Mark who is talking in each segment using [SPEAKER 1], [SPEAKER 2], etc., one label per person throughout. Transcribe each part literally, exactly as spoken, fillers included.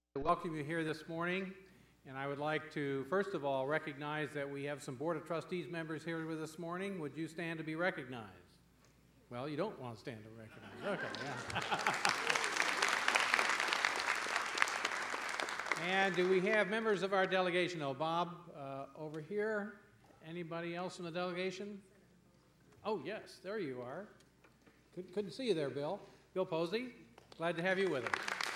[SPEAKER 1] I welcome you here this morning, and I would like to first of all recognize that we have some Board of Trustees members here with us this morning. Would you stand to be recognized? Well, you don't want to stand to be recognized. Okay, yeah. And do we have members of our delegation? Oh, Bob, uh, over here. Anybody else in the delegation? Oh, yes, there you are. Couldn't, couldn't see you there, Bill. Bill Posey, glad to have you with us.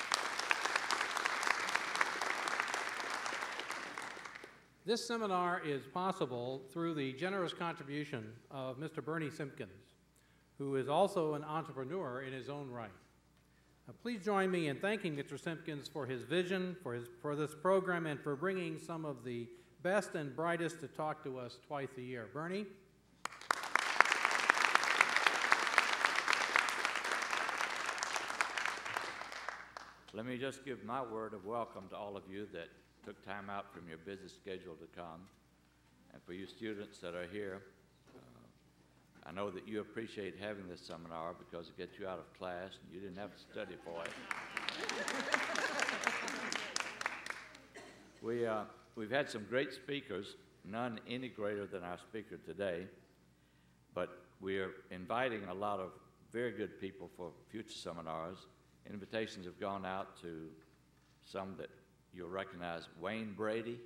[SPEAKER 1] This seminar is possible through the generous contribution of Mister Bernie Simpkins, who is also an entrepreneur in his own right. Now, please join me in thanking Mister Simpkins for his vision, for, his, for this program, and for bringing some of the best and brightest to talk to us twice a year. Bernie?
[SPEAKER 2] Let me just give my word of welcome to all of you that took time out from your busy schedule to come. And for you students that are here, uh, I know that you appreciate having this seminar because it gets you out of class and you didn't have to study for it. we, uh, we've had some great speakers, none any greater than our speaker today, but we are inviting a lot of very good people for future seminars. Invitations have gone out to some that you'll recognize: Wayne Brady,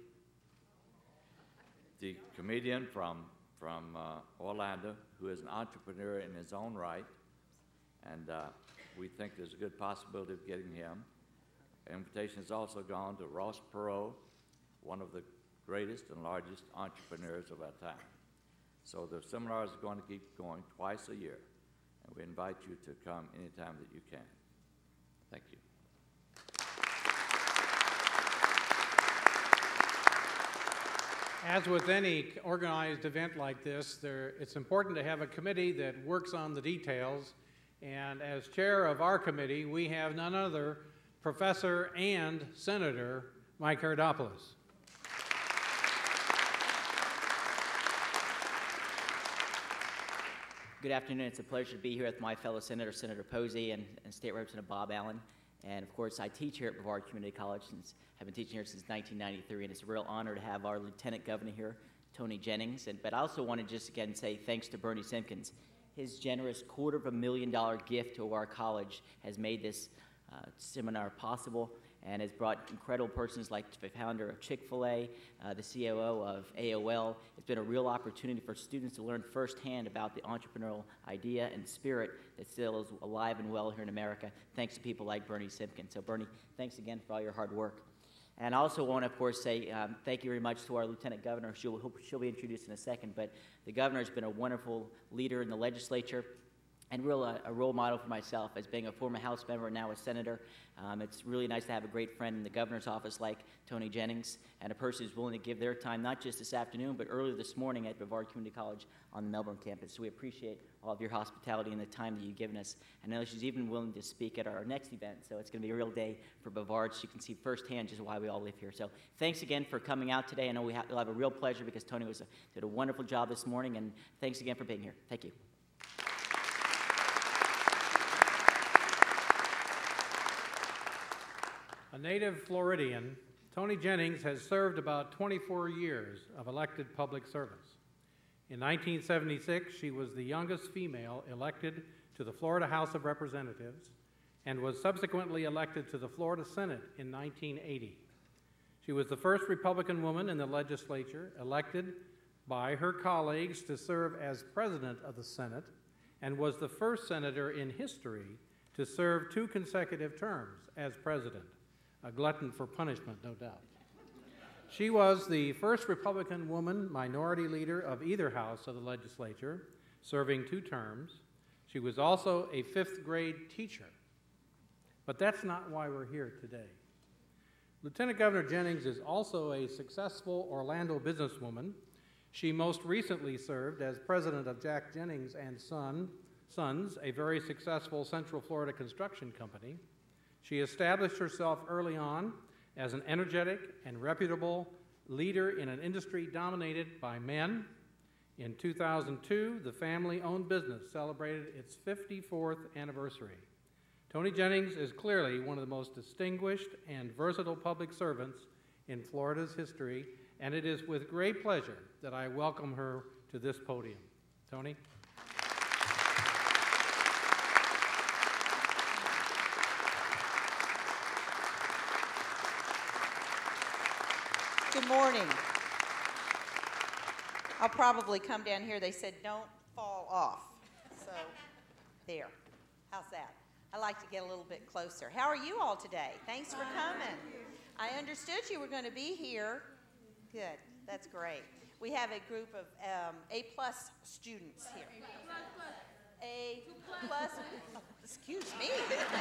[SPEAKER 2] the comedian from, from uh, Orlando, who is an entrepreneur in his own right, and uh, we think there's a good possibility of getting him. Invitation has also gone to Ross Perot, one of the greatest and largest entrepreneurs of our time. So the seminar is going to keep going twice a year, and we invite you to come anytime that you can. Thank you.
[SPEAKER 1] As with any organized event like this, there, it's important to have a committee that works on the details. And as chair of our committee, we have none other Professor and Senator Mike Herodopoulos.
[SPEAKER 3] Good afternoon. It's a pleasure to be here with my fellow Senator, Senator Posey, and, and State Representative Bob Allen. And of course, I teach here at Brevard Community College. Since I've been teaching here since nineteen ninety-three, and it's a real honor to have our Lieutenant Governor here, Tony Jennings. And, but I also want to just again say thanks to Bernie Simpkins. His generous quarter of a million dollar gift to our college has made this uh, seminar possible, and has brought incredible persons like the founder of Chick-fil-A, uh, the C O O of A O L. It's been a real opportunity for students to learn firsthand about the entrepreneurial idea and spirit that still is alive and well here in America, thanks to people like Bernie Simpkins. So Bernie, thanks again for all your hard work. And I also want to, of course, say um, thank you very much to our Lieutenant Governor. She'll, she'll be introduced in a second, but the Governor has been a wonderful leader in the legislature, and real, uh, a role model for myself as being a former House member and now a senator. Um, it's really nice to have a great friend in the governor's office like Tony Jennings, and a person who's willing to give their time not just this afternoon, but earlier this morning at Brevard Community College on the Melbourne campus. So we appreciate all of your hospitality and the time that you've given us. I know she's even willing to speak at our next event, so it's going to be a real day for Brevard, so you can see firsthand just why we all live here. So thanks again for coming out today. I know we have, we'll have a real pleasure because Tony was a, did a wonderful job this morning, and thanks again for being here. Thank you.
[SPEAKER 1] A native Floridian, Tony Jennings has served about twenty-four years of elected public service. In nineteen seventy-six, she was the youngest female elected to the Florida House of Representatives and was subsequently elected to the Florida Senate in nineteen eighty. She was the first Republican woman in the legislature elected by her colleagues to serve as president of the Senate, and was the first senator in history to serve two consecutive terms as president. A glutton for punishment, no doubt. She was the first Republican woman minority leader of either house of the legislature, serving two terms. She was also a fifth grade teacher. But that's not why we're here today. Lieutenant Governor Jennings is also a successful Orlando businesswoman. She most recently served as president of Jack Jennings and Son, Sons, a very successful Central Florida construction company. She established herself early on as an energetic and reputable leader in an industry dominated by men. In two thousand two, the family-owned business celebrated its fifty-fourth anniversary. Tony Jennings is clearly one of the most distinguished and versatile public servants in Florida's history, and it is with great pleasure that I welcome her to this podium. Tony?
[SPEAKER 4] Good morning. I'll probably come down here. They said don't fall off. So there. How's that? I like to get a little bit closer. How are you all today? Thanks for coming. I understood you were going to be here. Good. That's great. We have a group of um, A-plus students here. A plus. Excuse me.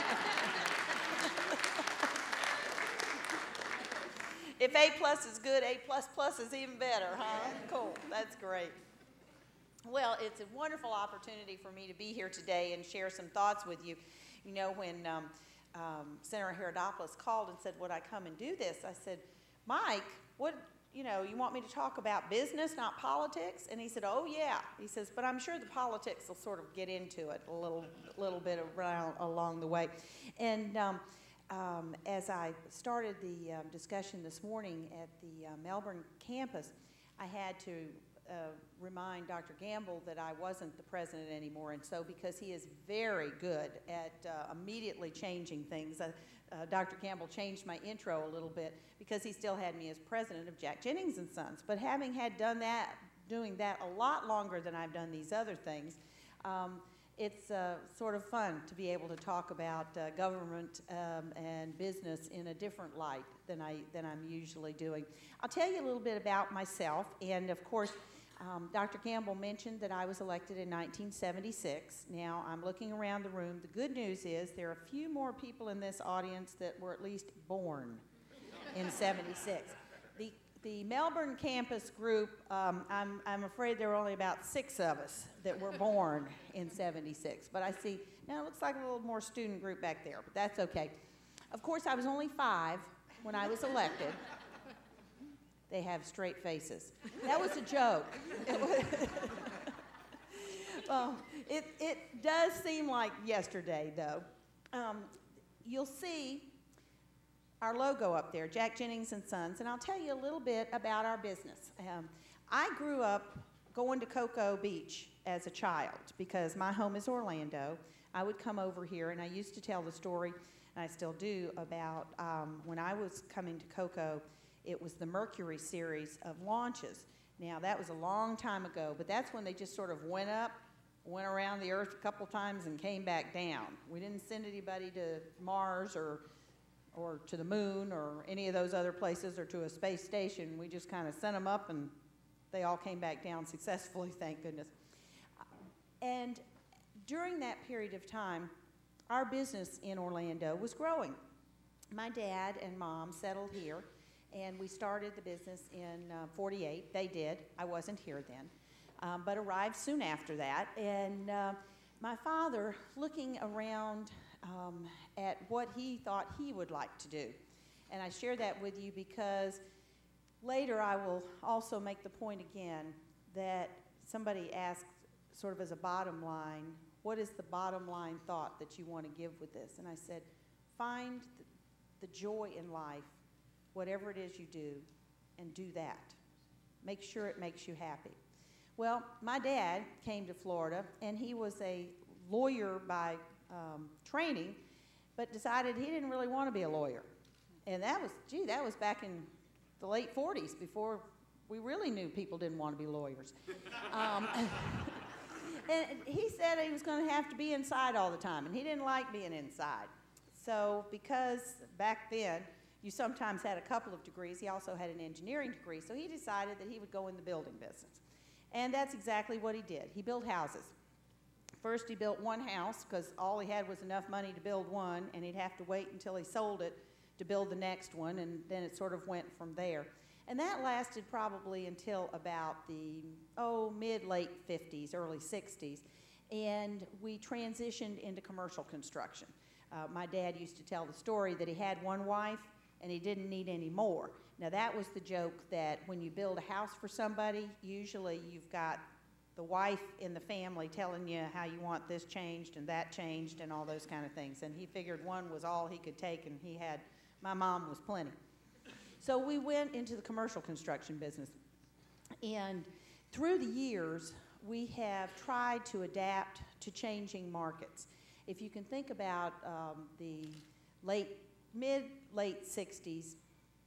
[SPEAKER 4] If A plus is good, A plus plus is even better, huh? Cool, that's great. Well, it's a wonderful opportunity for me to be here today and share some thoughts with you. You know, when um, um, Senator Herodopoulos called and said, would I come and do this? I said, Mike, what, you know, you want me to talk about business, not politics? And he said, oh yeah. He says, but I'm sure the politics will sort of get into it a little, little bit around along the way. And um, Um, as I started the um, discussion this morning at the uh, Melbourne campus, I had to uh, remind Doctor Gamble that I wasn't the president anymore, and so because he is very good at uh, immediately changing things, uh, uh, Doctor Gamble changed my intro a little bit because he still had me as president of Jack Jennings and Sons. But having had done that, doing that a lot longer than I've done these other things, um, it's uh, sort of fun to be able to talk about uh, government um, and business in a different light than, I, than I'm usually doing. I'll tell you a little bit about myself, and of course, um, Doctor Gamble mentioned that I was elected in nineteen seventy-six. Now, I'm looking around the room. The good news is there are a few more people in this audience that were at least born in seventy-six. The The Melbourne campus group, um, I'm, I'm afraid there were only about six of us that were born in seventy-six. But I see, now it looks like a little more student group back there, but that's okay. Of course, I was only five when I was elected. They have straight faces. That was a joke. It was well, it, it does seem like yesterday, though. Um, you'll see our logo up there, Jack Jennings and Sons, and I'll tell you a little bit about our business. Um, I grew up going to Cocoa Beach as a child because my home is Orlando. I would come over here, and I used to tell the story, and I still do, about um, when I was coming to Cocoa, it was the Mercury series of launches. Now, that was a long time ago, but that's when they just sort of went up, went around the Earth a couple times, and came back down. We didn't send anybody to Mars or or to the moon or any of those other places or to a space station. We just kind of sent them up and they all came back down successfully, thank goodness. And during that period of time, our business in Orlando was growing. My dad and mom settled here and we started the business in uh, forty-eight. They did. I wasn't here then, um, but arrived soon after that. And uh, my father, looking around Um, at what he thought he would like to do. And I share that with you because later I will also make the point again that somebody asked sort of as a bottom line, what is the bottom line thought that you want to give with this? And I said, find the, the joy in life, whatever it is you do, and do that. Make sure it makes you happy. Well, my dad came to Florida, and he was a lawyer by Um, training, but decided he didn't really want to be a lawyer. And that was, gee, that was back in the late forties, before we really knew people didn't want to be lawyers. Um, and he said he was going to have to be inside all the time, and he didn't like being inside. So because back then you sometimes had a couple of degrees, he also had an engineering degree, so he decided that he would go in the building business. And that's exactly what he did. He built houses. First, he built one house because all he had was enough money to build one, and he'd have to wait until he sold it to build the next one, and then it sort of went from there. And that lasted probably until about the, oh, mid-late fifties, early sixties, and we transitioned into commercial construction. Uh, my dad used to tell the story that he had one wife, and he didn't need any more. Now, that was the joke that when you build a house for somebody, usually you've got the wife in the family telling you how you want this changed and that changed and all those kind of things. And he figured one was all he could take, and he had, my mom was plenty. So we went into the commercial construction business. And through the years, we have tried to adapt to changing markets. If you can think about um, the late, mid, late sixties,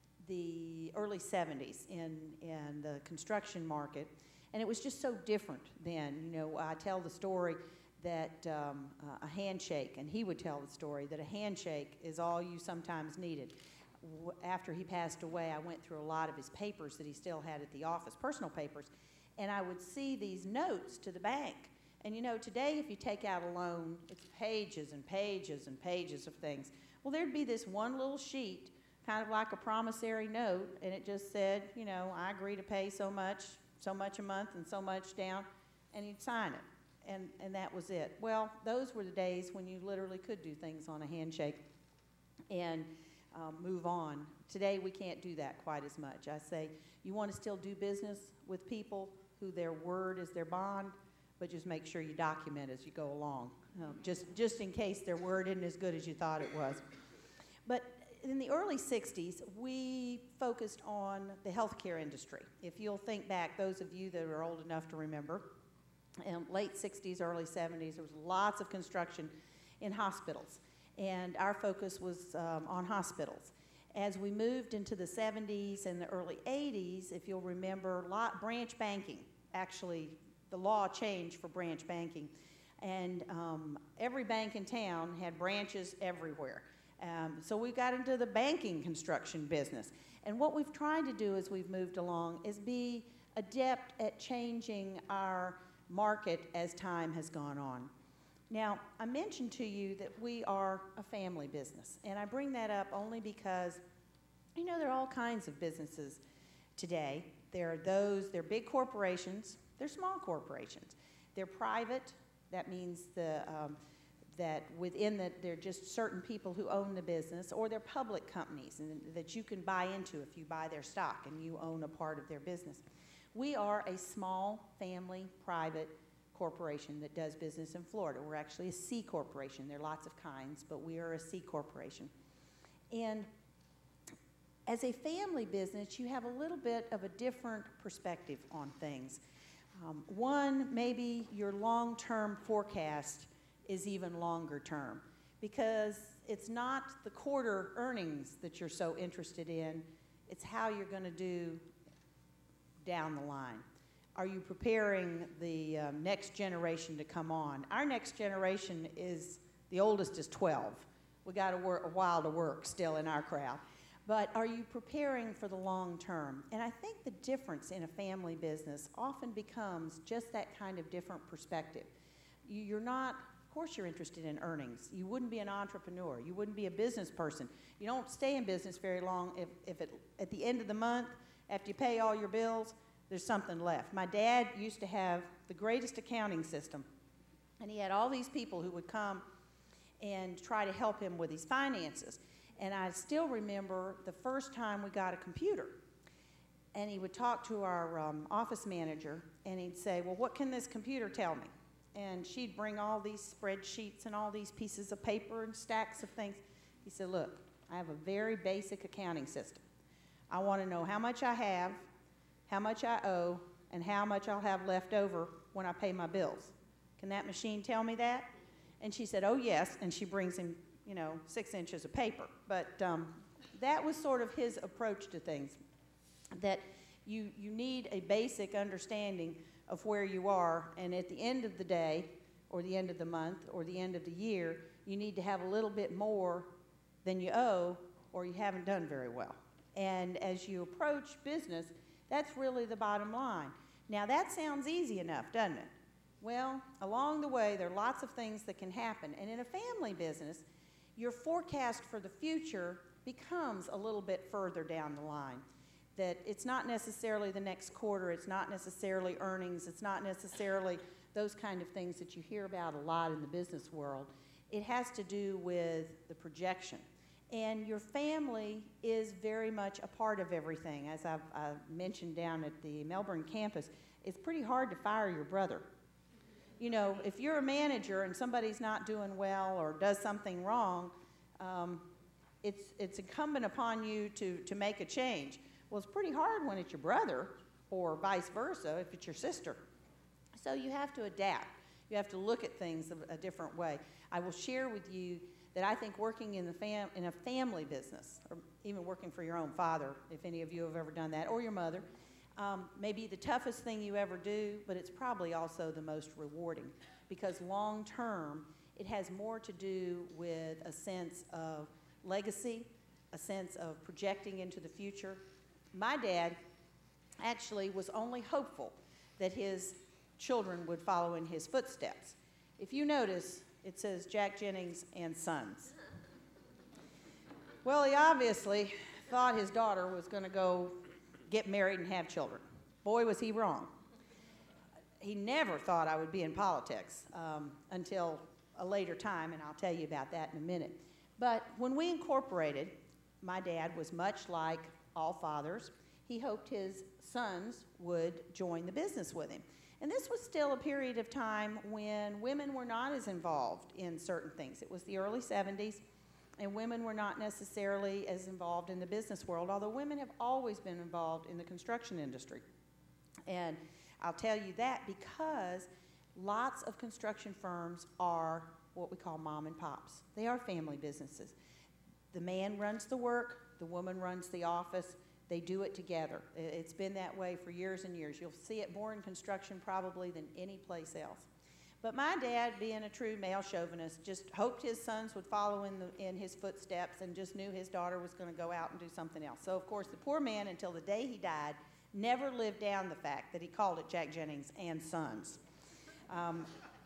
[SPEAKER 4] the early seventies in, in the construction market, and it was just so different then. You know, I tell the story that um, uh, a handshake, and he would tell the story that a handshake is all you sometimes needed. W after he passed away, I went through a lot of his papers that he still had at the office, personal papers, and I would see these notes to the bank. And you know, today if you take out a loan, it's pages and pages and pages of things. Well, there'd be this one little sheet, kind of like a promissory note, and it just said, you know, I agree to pay so much, so much a month and so much down, and you'd sign it, and, and that was it. Well, those were the days when you literally could do things on a handshake and um, move on. Today, we can't do that quite as much. I say, you want to still do business with people who their word is their bond, but just make sure you document as you go along, um, just, just in case their word isn't as good as you thought it was. But in the early sixties, we focused on the healthcare industry. If you'll think back, those of you that are old enough to remember, in late sixties, early seventies, there was lots of construction in hospitals, and our focus was um, on hospitals. As we moved into the seventies and the early eighties, if you'll remember, lot, branch banking, actually, the law changed for branch banking, and um, every bank in town had branches everywhere. Um, so we got into the banking construction business. And what we've tried to do as we've moved along is be adept at changing our market as time has gone on. Now, I mentioned to you that we are a family business, and I bring that up only because, you know, there are all kinds of businesses today. There are those, they're big corporations, they're small corporations. They're private, that means the, um, that within that there are just certain people who own the business, or they're public companies and that you can buy into if you buy their stock and you own a part of their business. We are a small family private corporation that does business in Florida. We're actually a C corporation. There are lots of kinds, but we are a C corporation. And as a family business, you have a little bit of a different perspective on things. Um, one, maybe your long-term forecast is even longer term, because it's not the quarter earnings that you're so interested in, it's how you're going to do down the line. Are you preparing the um, next generation to come on? Our next generation is, the oldest is twelve. We got a, work, a while to work still in our crowd. But are you preparing for the long term? And I think the difference in a family business often becomes just that kind of different perspective. You, you're not, of course you're interested in earnings. You wouldn't be an entrepreneur. You wouldn't be a business person. You don't stay in business very long if, if it, at the end of the month, after you pay all your bills, there's something left. My dad used to have the greatest accounting system, and he had all these people who would come and try to help him with his finances. And I still remember the first time we got a computer, and he would talk to our um, office manager, and he'd say, well, what can this computer tell me? And she'd bring all these spreadsheets and all these pieces of paper and stacks of things. He said, look, I have a very basic accounting system. I want to know how much I have, how much I owe, and how much I'll have left over when I pay my bills. Can that machine tell me that? And she said, oh, yes, and she brings him, you know, six inches of paper. But um, that was sort of his approach to things, that you, you need a basic understanding of where you are, and at the end of the day, or the end of the month, or the end of the year, you need to have a little bit more than you owe, or you haven't done very well. And as you approach business, that's really the bottom line. Now, that sounds easy enough, doesn't it? Well, along the way, there are lots of things that can happen. And in a family business, your forecast for the future becomes a little bit further down the line. That it's not necessarily the next quarter, it's not necessarily earnings, it's not necessarily those kind of things that you hear about a lot in the business world. It has to do with the projection. And your family is very much a part of everything. As I've, I've mentioned down at the Melbourne campus, it's pretty hard to fire your brother. You know, if you're a manager and somebody's not doing well or does something wrong, um, it's, it's incumbent upon you to, to make a change. Well, it's pretty hard when it's your brother, or vice versa if it's your sister. So you have to adapt. You have to look at things a, a different way. I will share with you that I think working in, the fam in a family business, or even working for your own father, if any of you have ever done that, or your mother, um, may be the toughest thing you ever do, but it's probably also the most rewarding, because long term, it has more to do with a sense of legacy, a sense of projecting into the future. My dad actually was only hopeful that his children would follow in his footsteps. If you notice, it says Jack Jennings and Sons. Well, he obviously thought his daughter was going to go get married and have children. Boy, was he wrong. He never thought I would be in politics um, until a later time, and I'll tell you about that in a minute. But when we incorporated, my dad was much like all fathers. He hoped his sons would join the business with him. And this was still a period of time when women were not as involved in certain things. It was the early seventies, and women were not necessarily as involved in the business world, although women have always been involved in the construction industry. And I'll tell you that because lots of construction firms are what we call mom and pops. They are family businesses. The man runs the work, the woman runs the office. They do it together. It's been that way for years and years. You'll see it more in construction probably than any place else. But my dad, being a true male chauvinist, just hoped his sons would follow in, the, in his footsteps and just knew his daughter was going to go out and do something else. So, of course, the poor man, until the day he died, never lived down the fact that he called it Jack Jennings and Sons. Um,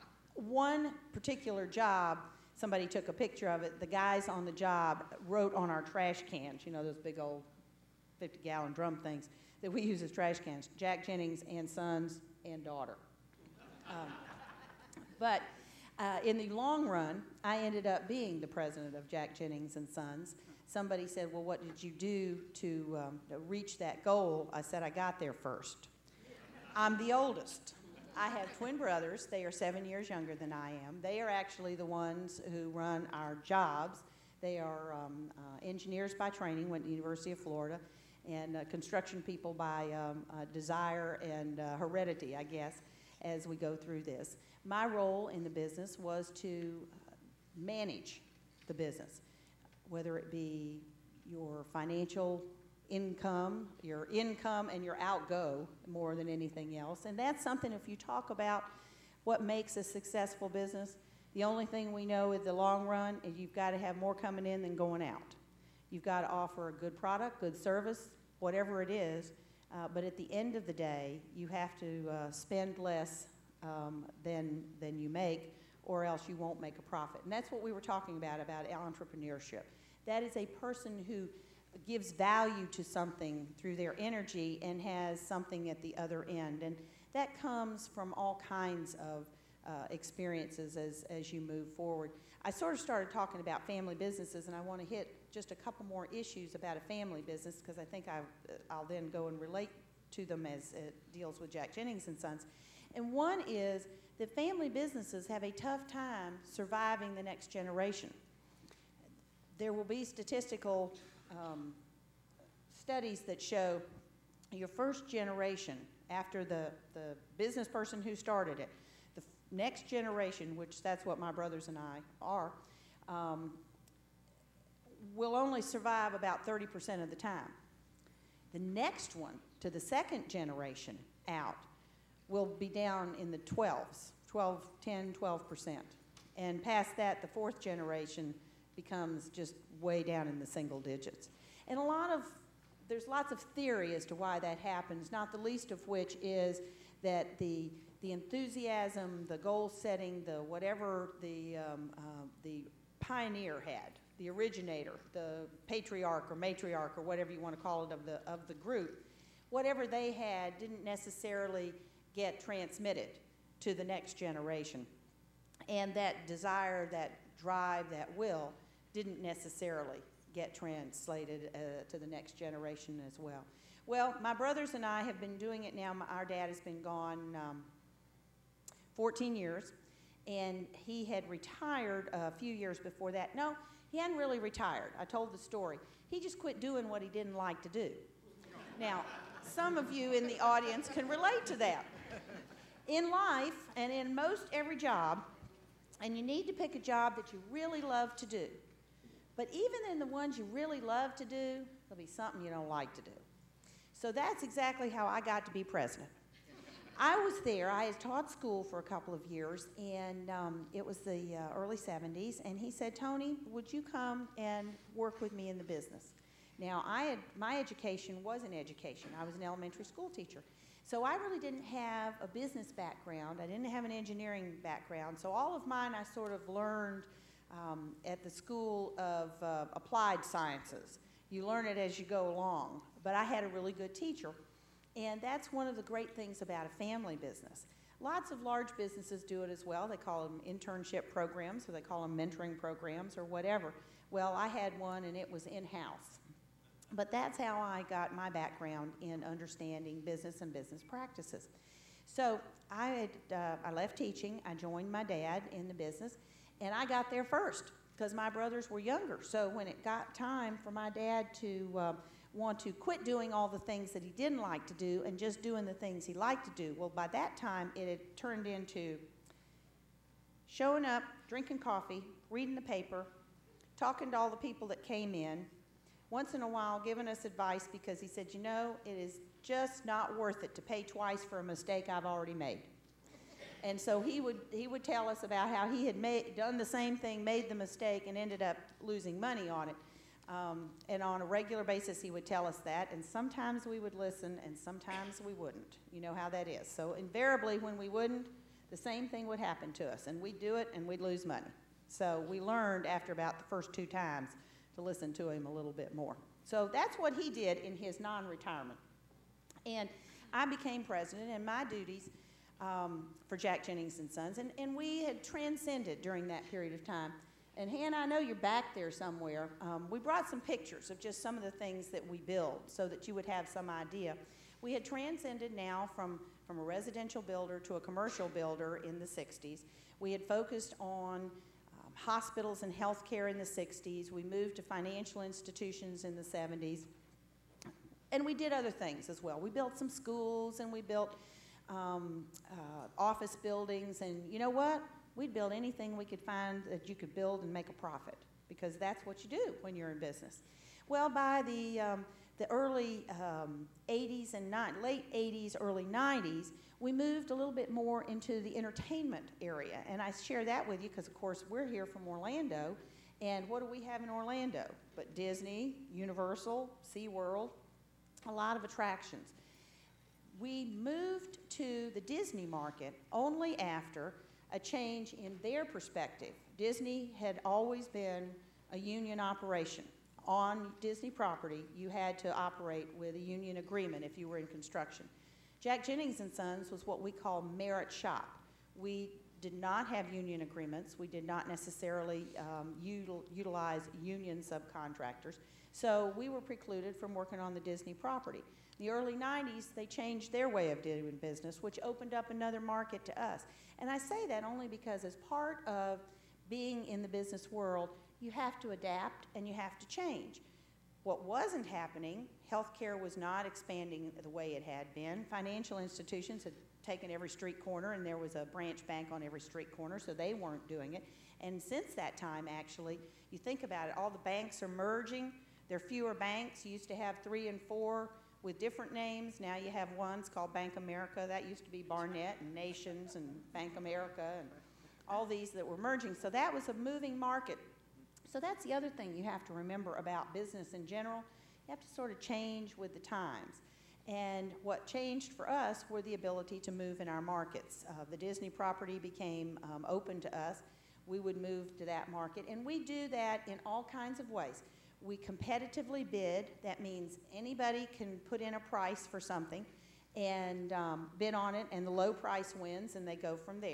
[SPEAKER 4] one particular job, somebody took a picture of it. The guys on the job wrote on our trash cans, you know, those big old fifty gallon drum things that we use as trash cans, Jack Jennings and Sons and daughter. Um, but uh, in the long run, I ended up being the president of Jack Jennings and Sons. Somebody said, well, what did you do to, um, to reach that goal? I said, I got there first. I'm the oldest. I have twin brothers. They are seven years younger than I am. They are actually the ones who run our jobs. They are um, uh, engineers by training, went to the University of Florida, and uh, construction people by um, uh, desire and uh, heredity, I guess, as we go through this. My role in the business was to manage the business, whether it be your financial income, your income and your outgo more than anything else. And that's something, if you talk about what makes a successful business, the only thing we know in the long run is you've got to have more coming in than going out. You've got to offer a good product, good service, whatever it is, uh, but at the end of the day, you have to uh, spend less um, than, than you make, or else you won't make a profit. And that's what we were talking about, about entrepreneurship. That is a person who gives value to something through their energy and has something at the other end. And that comes from all kinds of uh, experiences as, as you move forward. I sort of started talking about family businesses, and I want to hit just a couple more issues about a family business because I think I, I'll then go and relate to them as it deals with Jack Jennings and Sons. And one is that family businesses have a tough time surviving the next generation. There will be statistical um, studies that show your first generation after the, the business person who started it, the next generation, which that's what my brothers and I are, um, will only survive about thirty percent of the time. The next one, to the second generation out, will be down in the twelves, twelve, ten, twelve percent. And past that, the fourth generation becomes just way down in the single digits. And a lot of, there's lots of theory as to why that happens, not the least of which is that the, the enthusiasm, the goal setting, the whatever the, um, uh, the pioneer had, the originator, the patriarch or matriarch or whatever you want to call it of the, of the group, whatever they had didn't necessarily get transmitted to the next generation. And that desire, that drive, that will didn't necessarily get translated uh, to the next generation as well. Well, my brothers and I have been doing it now. My, our dad has been gone um, fourteen years, and he had retired a few years before that. No, he hadn't really retired. I told the story. He just quit doing what he didn't like to do. Now, some of you in the audience can relate to that. In life, and in most every job, and you need to pick a job that you really love to do. But even in the ones you really love to do, there'll be something you don't like to do. So that's exactly how I got to be president. I was there. I had taught school for a couple of years, and um, it was the uh, early seventies, and he said, Tony, would you come and work with me in the business? Now, I had, my education was an education. I was an elementary school teacher. So I really didn't have a business background. I didn't have an engineering background. So all of mine I sort of learned um, at the School of uh, Applied Sciences. You learn it as you go along. But I had a really good teacher. And that's one of the great things about a family business. Lots of large businesses do it as well. They call them internship programs, or they call them mentoring programs, or whatever. Well, I had one, and it was in-house. But that's how I got my background in understanding business and business practices. So I, had, uh, I left teaching. I joined my dad in the business, and I got there first because my brothers were younger. So when it got time for my dad to uh, want to quit doing all the things that he didn't like to do and just doing the things he liked to do, well, by that time it had turned into showing up, drinking coffee, reading the paper, talking to all the people that came in, once in a while giving us advice because he said, you know, it is just not worth it to pay twice for a mistake I've already made. And so he would, he would tell us about how he had made, done the same thing, made the mistake, and ended up losing money on it. Um, and on a regular basis, he would tell us that, and sometimes we would listen, and sometimes we wouldn't. You know how that is. So invariably, when we wouldn't, the same thing would happen to us, and we'd do it, and we'd lose money. So we learned after about the first two times to listen to him a little bit more. So that's what he did in his non-retirement. And I became president, and my duties um, for Jack Jennings and Sons, and, and we had transcended during that period of time. And Hannah, I know you're back there somewhere. Um, we brought some pictures of just some of the things that we build so that you would have some idea. We had transcended now from, from a residential builder to a commercial builder in the sixties. We had focused on um, hospitals and health care in the sixties. We moved to financial institutions in the seventies. And we did other things as well. We built some schools, and we built um, uh, office buildings. And you know what? We'd build anything we could find that you could build and make a profit, because that's what you do when you're in business. Well, by the, um, the early um, eighties and ni- late eighties, early nineties, we moved a little bit more into the entertainment area. And I share that with you because, of course, we're here from Orlando. And what do we have in Orlando? But Disney, Universal, SeaWorld, a lot of attractions. We moved to the Disney market only after a change in their perspective. Disney had always been a union operation. On Disney property, you had to operate with a union agreement if you were in construction. Jack Jennings and Sons was what we call merit shop. We did not have union agreements. We did not necessarily um, util utilize union subcontractors. So we were precluded from working on the Disney property. In the early nineties, they changed their way of doing business, which opened up another market to us. And I say that only because as part of being in the business world, you have to adapt and you have to change. What wasn't happening, healthcare was not expanding the way it had been. Financial institutions had taken every street corner, and there was a branch bank on every street corner, so they weren't doing it. And since that time, actually, you think about it, all the banks are merging. There are fewer banks. You used to have three and four with different names. Now you have one. It's called Bank America. That used to be Barnett and Nations and Bank America and all these that were merging. So that was a moving market. So that's the other thing you have to remember about business in general. You have to sort of change with the times. And what changed for us were the ability to move in our markets. Uh, the Disney property became um, open to us. We would move to that market. And we do that in all kinds of ways. We competitively bid. That means anybody can put in a price for something and um, bid on it, and the low price wins, and they go from there.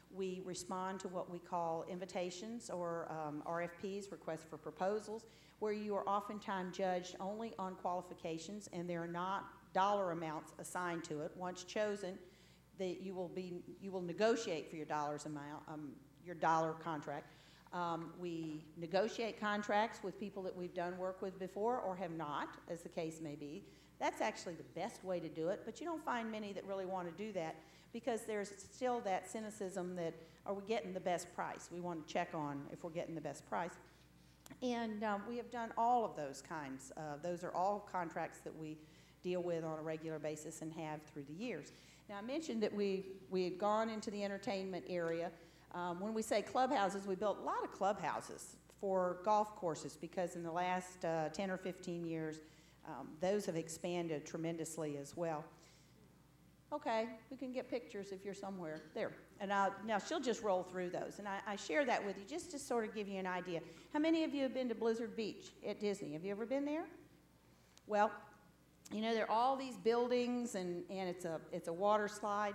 [SPEAKER 4] We respond to what we call invitations or um, R F Ps, requests for proposals, where you are oftentimes judged only on qualifications and there are not dollar amounts assigned to it. Once chosen, that you will be you will negotiate for your dollars amount, um, your dollar contract. Um, we negotiate contracts with people that we've done work with before or have not, as the case may be. That's actually the best way to do it, but you don't find many that really want to do that because there's still that cynicism that, are we getting the best price? We want to check on if we're getting the best price. And um, we have done all of those kinds. Uh, those are all contracts that we deal with on a regular basis and have through the years. Now, I mentioned that we, we had gone into the entertainment area. Um, when we say clubhouses, we built a lot of clubhouses for golf courses because in the last uh, ten or fifteen years, um, those have expanded tremendously as well. Okay, we can get pictures if you're somewhere there. And I'll, now she'll just roll through those. And I, I share that with you just to sort of give you an idea. How many of you have been to Blizzard Beach at Disney? Have you ever been there? Well, you know, there are all these buildings and, and it's a, it's a water slide.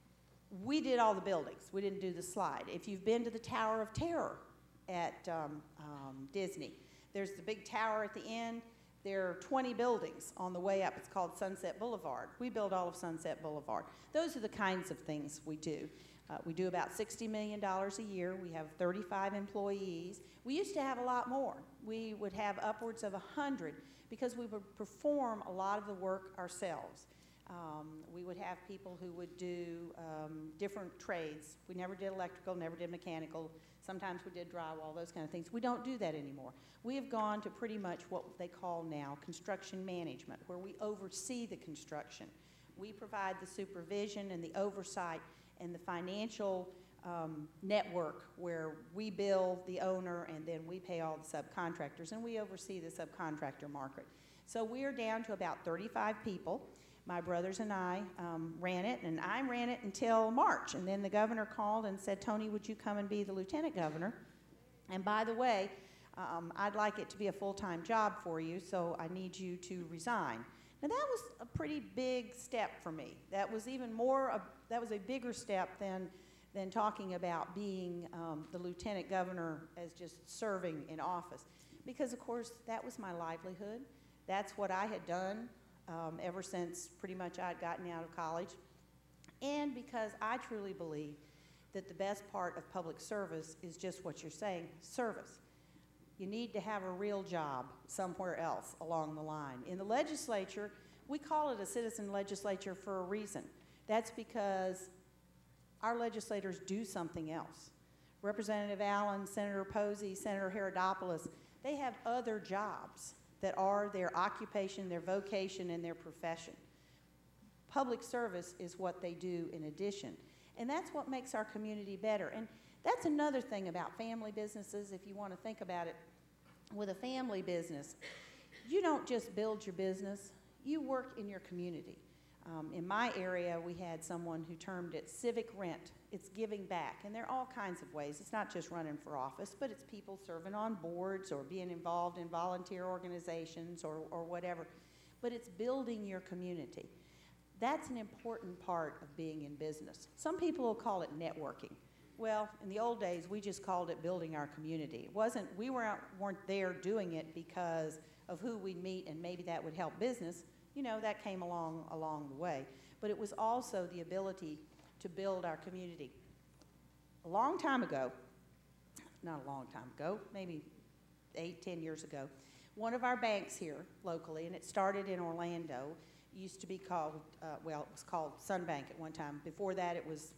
[SPEAKER 4] We did all the buildings. We didn't do the slide. If you've been to the Tower of Terror at um, um, Disney, there's the big tower at the end. There are twenty buildings on the way up. It's called Sunset Boulevard. We build all of Sunset Boulevard. Those are the kinds of things we do. Uh, we do about sixty million dollars a year. We have thirty-five employees. We used to have a lot more. We would have upwards of one hundred because we would perform a lot of the work ourselves. Um, we would have people who would do um, different trades. We never did electrical, never did mechanical. Sometimes we did drywall, those kind of things. We don't do that anymore. We have gone to pretty much what they call now construction management, where we oversee the construction. We provide the supervision and the oversight and the financial um, network where we bill the owner and then we pay all the subcontractors and we oversee the subcontractor market. So we are down to about thirty-five people. My brothers and I um, ran it, and I ran it until March. And then the governor called and said, Tony, would you come and be the lieutenant governor? And by the way, um, I'd like it to be a full-time job for you, so I need you to resign. Now, that was a pretty big step for me. That was even more, uh, that was a bigger step than, than talking about being um, the lieutenant governor as just serving in office. Because, of course, that was my livelihood. That's what I had done. Um, ever since pretty much I'd gotten out of college, and because I truly believe that the best part of public service is just what you're saying, service. You need to have a real job somewhere else along the line. In the legislature, we call it a citizen legislature for a reason. That's because our legislators do something else. Representative Allen, Senator Posey, Senator Herodopoulos, they have other jobs that are their occupation, their vocation, and their profession. Public service is what they do in addition. And that's what makes our community better. And that's another thing about family businesses, if you want to think about it. With a family business, you don't just build your business, you work in your community. Um, in my area, we had someone who termed it civic rent. It's giving back, and there are all kinds of ways. It's not just running for office, but it's people serving on boards or being involved in volunteer organizations or, or whatever. But it's building your community. That's an important part of being in business. Some people will call it networking. Well, in the old days, we just called it building our community. It wasn't, we weren't, weren't there doing it because of who we'd meet and maybe that would help business. You know, that came along along the way. But it was also the ability to build our community. A long time ago, not a long time ago, maybe eight, ten years ago, one of our banks here locally, and it started in Orlando, used to be called, uh, well, it was called Sun Bank at one time. Before that, it was,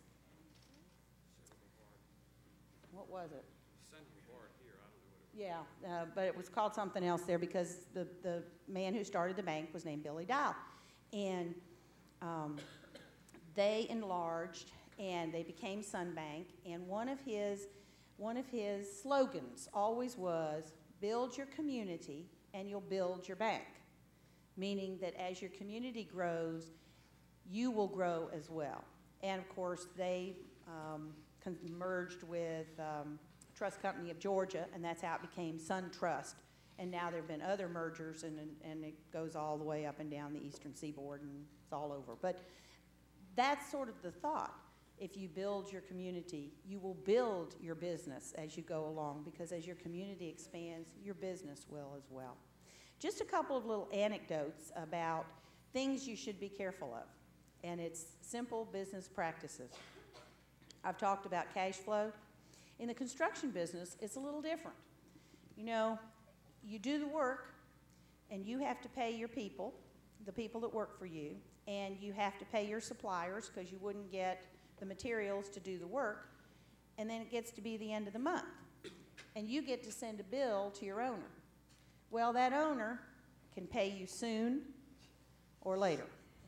[SPEAKER 4] what was it? Yeah, uh, but it was called something else there because the, the man who started the bank was named Billy Dial. And um, they enlarged and they became Sun Bank. And one of his, one of his slogans always was, build your community and you'll build your bank. Meaning that as your community grows, you will grow as well. And of course, they um, merged with um, Trust Company of Georgia, and that's how it became Sun Trust. And now there have been other mergers, and, and it goes all the way up and down the eastern seaboard, and it's all over. But that's sort of the thought. if you build your community, you will build your business as you go along, because as your community expands, your business will as well. Just a couple of little anecdotes about things you should be careful of, and it's simple business practices. I've talked about cash flow. In the construction business, it's a little different. You know, you do the work, and you have to pay your people, the people that work for you, and you have to pay your suppliers because you wouldn't get the materials to do the work, and then it gets to be the end of the month, and you get to send a bill to your owner. Well, that owner can pay you soon or later.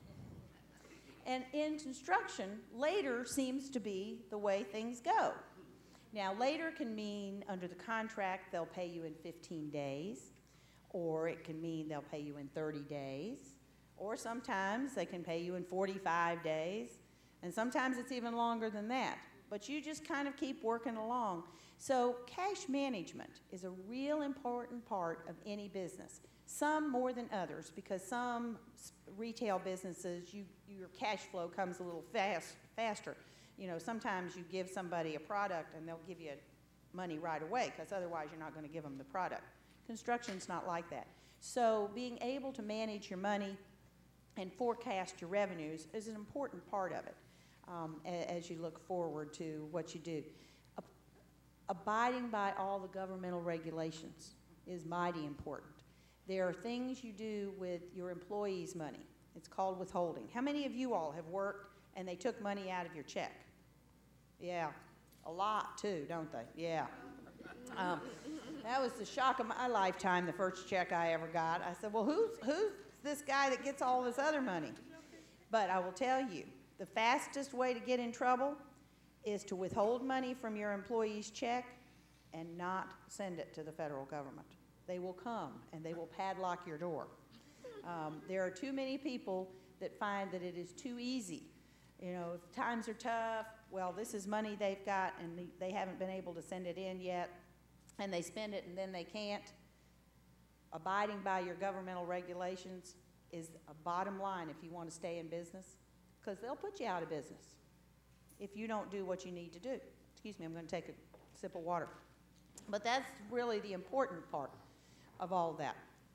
[SPEAKER 4] And in construction, later seems to be the way things go. Now, later can mean under the contract they'll pay you in fifteen days, or it can mean they'll pay you in thirty days, or sometimes they can pay you in forty-five days, and sometimes it's even longer than that. But you just kind of keep working along. So cash management is a real important part of any business. Some more than others, because some retail businesses, you, your cash flow comes a little fast, faster. You know, sometimes you give somebody a product and they'll give you money right away, because otherwise you're not going to give them the product. Construction's not like that. So being able to manage your money and forecast your revenues is an important part of it um, as you look forward to what you do. Ab- abiding by all the governmental regulations is mighty important. There are things you do with your employees' money. It's called withholding. How many of you all have worked and they took money out of your check? Yeah, a lot too, don't they? Yeah. Um, that was the shock of my lifetime, the first check I ever got. I said, well, who's, who's this guy that gets all this other money? But I will tell you, the fastest way to get in trouble is to withhold money from your employee's check and not send it to the federal government. They will come and they will padlock your door. Um, there are too many people that find that it is too easy. You know, if times are tough, well, this is money they've got and they haven't been able to send it in yet, and they spend it and then they can't. Abiding by your governmental regulations is a bottom line if you want to stay in business, because they'll put you out of business if you don't do what you need to do. Excuse me, I'm going to take a sip of water. But that's really the important part of all that.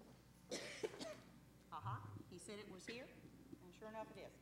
[SPEAKER 4] Uh-huh, he said it was here, and sure enough it is.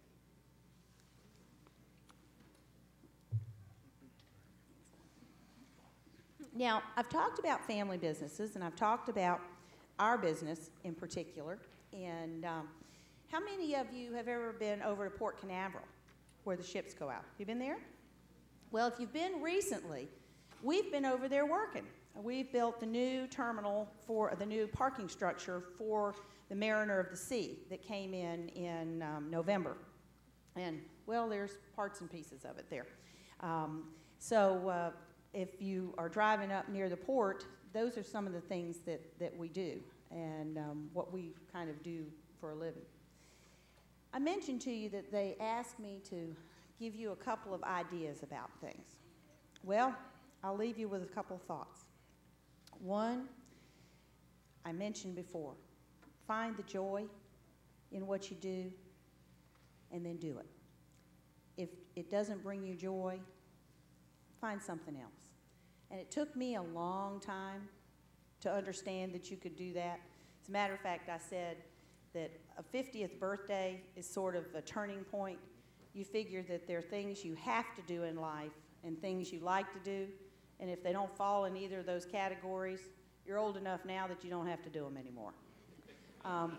[SPEAKER 4] Now, I've talked about family businesses, and I've talked about our business in particular. And um, how many of you have ever been over to Port Canaveral, where the ships go out? You been there? Well, if you've been recently, we've been over there working. We've built the new terminal for the new parking structure for the Mariner of the Sea that came in in um, November. And, well, there's parts and pieces of it there. Um, so uh, if you are driving up near the port, those are some of the things that, that we do and um, what we kind of do for a living. I mentioned to you that they asked me to give you a couple of ideas about things. Well, I'll leave you with a couple of thoughts. One, I mentioned before, find the joy in what you do and then do it. If it doesn't bring you joy, find something else. And it took me a long time to understand that you could do that. As a matter of fact, I said that a fiftieth birthday is sort of a turning point. You figure that there are things you have to do in life and things you like to do, and if they don't fall in either of those categories, you're old enough now that you don't have to do them anymore. Um,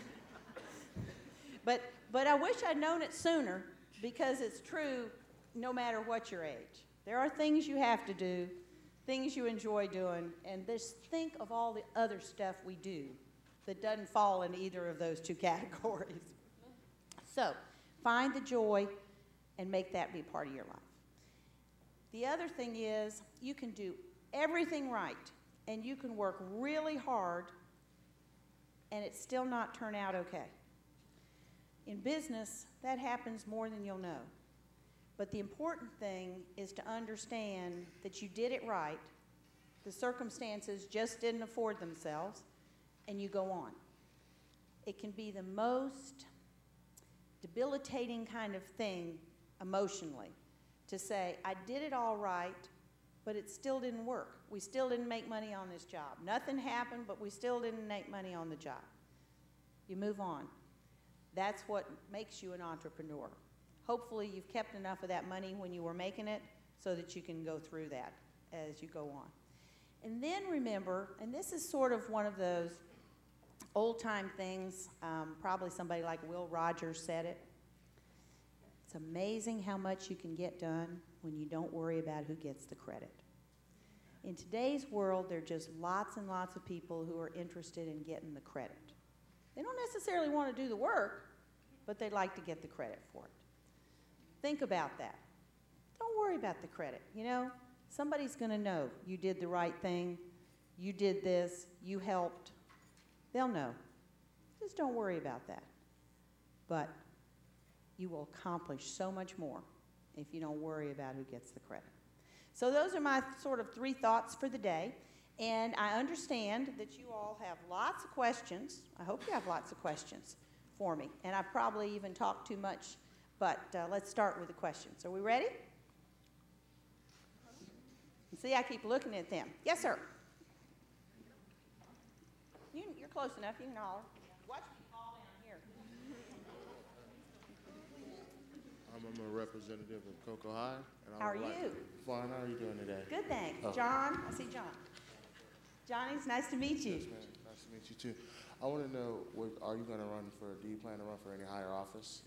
[SPEAKER 4] but, but I wish I'd known it sooner, because it's true no matter what your age. There are things you have to do, things you enjoy doing, and just think of all the other stuff we do that doesn't fall in either of those two categories. So, find the joy and make that be part of your life. The other thing is, you can do everything right, and you can work really hard, and it still not turn out okay. In business, that happens more than you'll know. But the important thing is to understand that you did it right, the circumstances just didn't afford themselves, and you go on. It can be the most debilitating kind of thing emotionally to say, I did it all right, but it still didn't work. We still didn't make money on this job. Nothing happened, but we still didn't make money on the job. You move on. That's what makes you an entrepreneur. Hopefully you've kept enough of that money when you were making it so that you can go through that as you go on. And then remember, and this is sort of one of those old-time things, um, probably somebody like Will Rogers said it. It's amazing how much you can get done when you don't worry about who gets the credit. In today's world, there are just lots and lots of people who are interested in getting the credit. They don't necessarily want to do the work, but they'd like to get the credit for it. Think about that. Don't worry about the credit. You know, somebody's going to know you did the right thing, you did this, you helped. They'll know. Just don't worry about that. But you will accomplish so much more if you don't worry about who gets the credit. So those are my sort of three thoughts for the day. And I understand that you all have lots of questions. I hope you have lots of questions for me. And I probably even talked too much, but uh, let's start with the questions. Are we ready? See, I keep looking at them. Yes, sir. You, you're close enough. You can holler. Watch me fall down here.
[SPEAKER 5] I'm a representative of Cocoa High. And I
[SPEAKER 4] How are
[SPEAKER 5] would like-
[SPEAKER 4] you?
[SPEAKER 5] Fine. How are you doing today?
[SPEAKER 4] Good, thanks.
[SPEAKER 5] Oh.
[SPEAKER 4] John, I see John. Johnny, it's nice to meet you.
[SPEAKER 5] Yes, ma'am. Nice to meet you too. I want to know, what, are you going to run for? Do you plan to run for any higher office?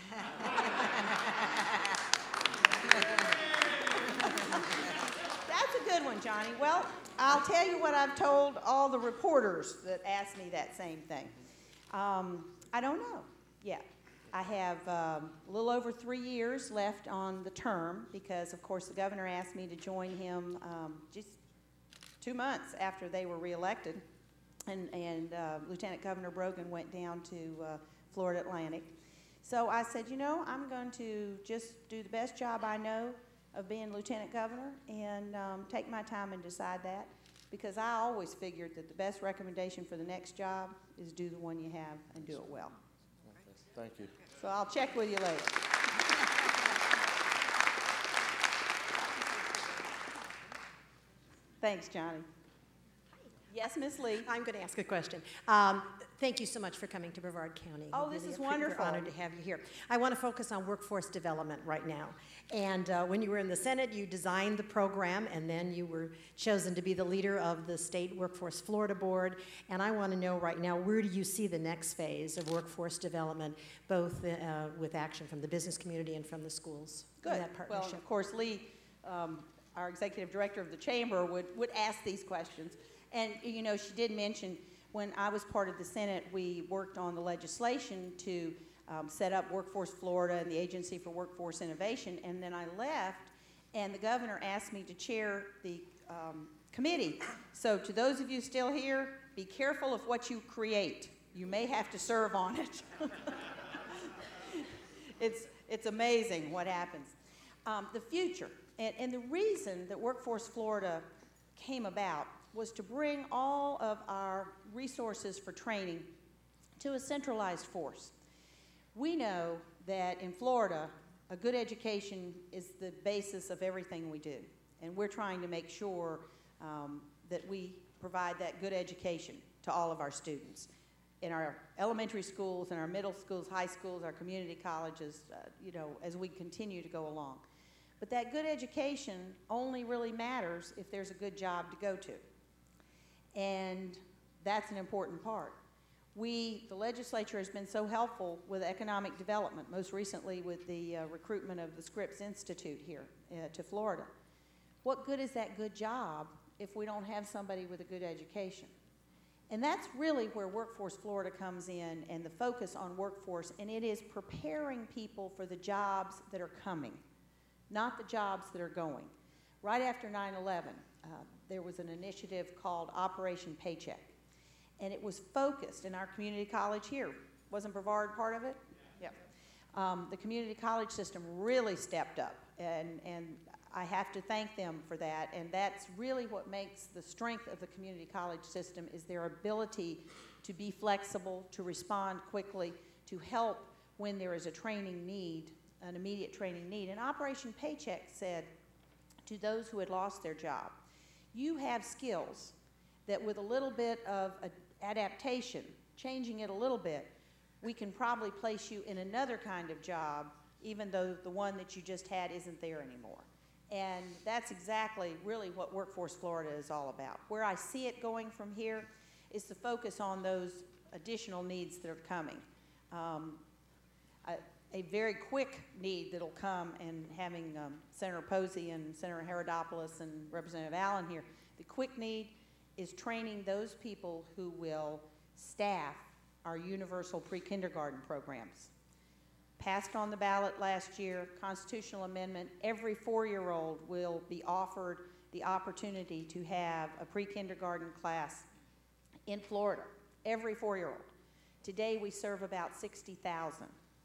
[SPEAKER 4] That's a good one, Johnny. Well, I'll tell you what I've told all the reporters that asked me that same thing. Um, I don't know yet. I have um, a little over three years left on the term because, of course, the governor asked me to join him um, just two months after they were reelected. And, and uh, Lieutenant Governor Brogan went down to uh, Florida Atlantic. So I said, you know, I'm going to just do the best job I know of being Lieutenant Governor and um, take my time and decide that, because I always figured that the best recommendation for the next job is do the one you have and do it well.
[SPEAKER 5] Okay. Thank you.
[SPEAKER 4] So I'll check with you later. Thanks, Johnny. Yes, Miss Lee.
[SPEAKER 6] I'm going to ask a question. Um, thank you so much for coming to Brevard County.
[SPEAKER 4] Oh,
[SPEAKER 6] We
[SPEAKER 4] this
[SPEAKER 6] really
[SPEAKER 4] is
[SPEAKER 6] appre-
[SPEAKER 4] wonderful.
[SPEAKER 6] We're honored to have you here. I want to focus on workforce development right now. And uh, when you were in the Senate, you designed the program, and then you were chosen to be the leader of the State Workforce Florida Board. And I want to know right now, where do you see the next phase of workforce development, both uh, with action from the business community and from the schools? in
[SPEAKER 4] Good.
[SPEAKER 6] That
[SPEAKER 4] Well,
[SPEAKER 6] partnership?
[SPEAKER 4] of course, Lee, um, our executive director of the chamber, would, would ask these questions. And, you know, she did mention when I was part of the Senate, we worked on the legislation to um, set up Workforce Florida and the Agency for Workforce Innovation. And then I left, and the governor asked me to chair the um, committee. So to those of you still here, be careful of what you create. You may have to serve on it. it's, it's amazing what happens. Um, the future, and, and the reason that Workforce Florida came about was to bring all of our resources for training to a centralized force. We know that in Florida, a good education is the basis of everything we do, and we're trying to make sure um, that we provide that good education to all of our students in our elementary schools, in our middle schools, high schools, our community colleges, uh, you know, as we continue to go along. But that good education only really matters if there's a good job to go to. And that's an important part. We, the legislature, has been so helpful with economic development, most recently with the uh, recruitment of the Scripps Institute here uh, to Florida. What good is that good job if we don't have somebody with a good education? And that's really where Workforce Florida comes in, and the focus on workforce, and it is preparing people for the jobs that are coming, not the jobs that are going. Right after nine eleven, uh, there was an initiative called Operation Paycheck, and it was focused in our community college here. Wasn't Brevard part of it? Yep. Um, the community college system really stepped up, and, and I have to thank them for that, and that's really what makes the strength of the community college system is their ability to be flexible, to respond quickly, to help when there is a training need an immediate training need. And Operation Paycheck said to those who had lost their job, you have skills that with a little bit of a adaptation, changing it a little bit, we can probably place you in another kind of job, even though the one that you just had isn't there anymore. And that's exactly really what Workforce Florida is all about. Where I see it going from here is to focus on those additional needs that are coming. Um, a, a very quick need that'll come, and having um, Senator Posey and Senator Herodopoulos and Representative Allen here, the quick need is training those people who will staff our universal pre-kindergarten programs. Passed on the ballot last year, constitutional amendment, every four-year-old will be offered the opportunity to have a pre-kindergarten class in Florida, every four-year-old. Today we serve about sixty thousand.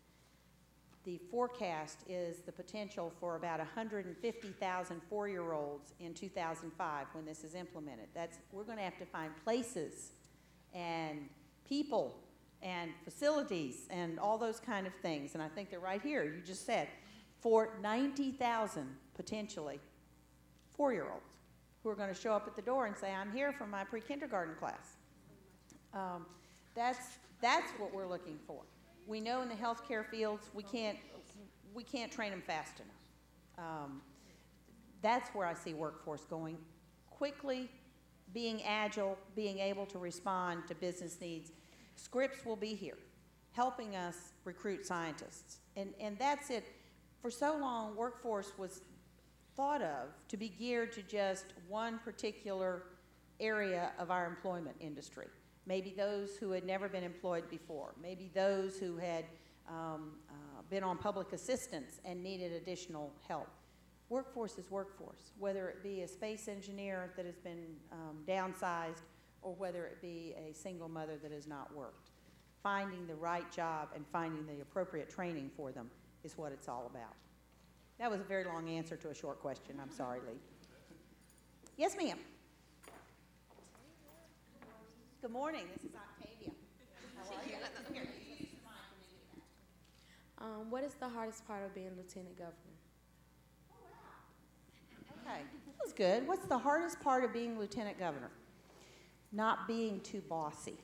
[SPEAKER 4] The forecast is the potential for about one hundred fifty thousand four-year-olds in two thousand five when this is implemented. That's, we're going to have to find places and people and facilities and all those kind of things. And I think they're right here, you just said, for ninety thousand potentially four-year-olds who are going to show up at the door and say, I'm here for my pre-kindergarten class. Um, that's, that's what we're looking for. We know in the healthcare fields we can't, we can't train them fast enough. Um, that's where I see workforce going quickly, being agile, being able to respond to business needs. Scripps will be here, helping us recruit scientists. And, and that's it. For so long, workforce was thought of to be geared to just one particular area of our employment industry. Maybe those who had never been employed before. Maybe those who had um, uh, been on public assistance and needed additional help. Workforce is workforce, whether it be a space engineer that has been um, downsized or whether it be a single mother that has not worked. Finding the right job and finding the appropriate training for them is what it's all about. That was a very long answer to a short question. I'm sorry, Lee. Yes, ma'am. Good morning. This is Octavia. How are you? Here, use the mic when you do that.
[SPEAKER 7] Um, what is the hardest part of being lieutenant governor?
[SPEAKER 4] Oh, wow. Okay, that was good. What's the hardest part of being lieutenant governor? Not being too bossy.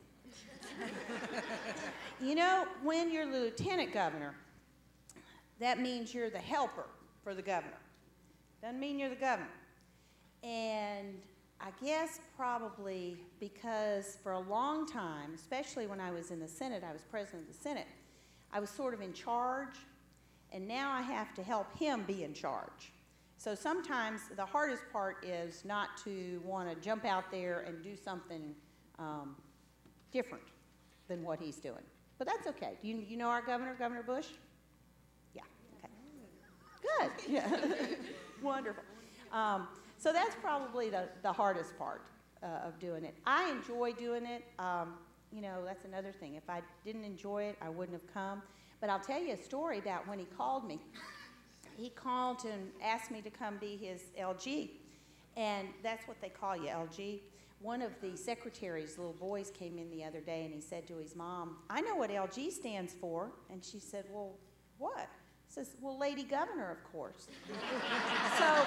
[SPEAKER 4] You know, when you're lieutenant governor, that means you're the helper for the governor. Doesn't mean you're the governor. And I guess probably because for a long time, especially when I was in the Senate, I was president of the Senate, I was sort of in charge, and now I have to help him be in charge. So sometimes the hardest part is not to want to jump out there and do something um, different than what he's doing. But that's okay. Do you, you know our governor, Governor Bush? Yeah, okay. Good, yeah, wonderful. Um, so that's probably the, the hardest part uh, of doing it. I enjoy doing it. Um, you know, that's another thing. If I didn't enjoy it, I wouldn't have come. But I'll tell you a story about when he called me. He called and asked me to come be his L G, and that's what they call you, L G. One of the secretaries' little boys came in the other day, and he said to his mom, I know what L G stands for. And she said, well, what? He says, well, Lady Governor, of course. So